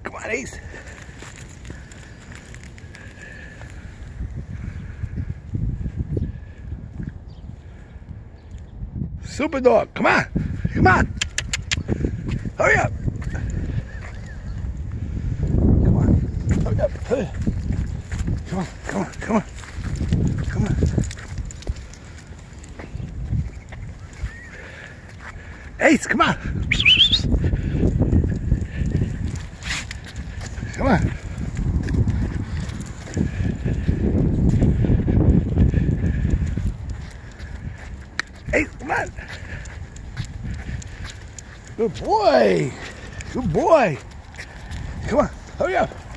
Come on, Ace. Super dog, come on. Come on. Hurry up. Come on. Hurry up. Hurry up. Come on, come on, come on. Come on. Ace, come on. Come on. Ace, come on. Good boy. Good boy. Come on, hurry up.